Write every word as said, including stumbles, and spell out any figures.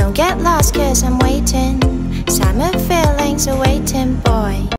Don't get lost cause I'm waiting. Summer feelings are waiting, boy.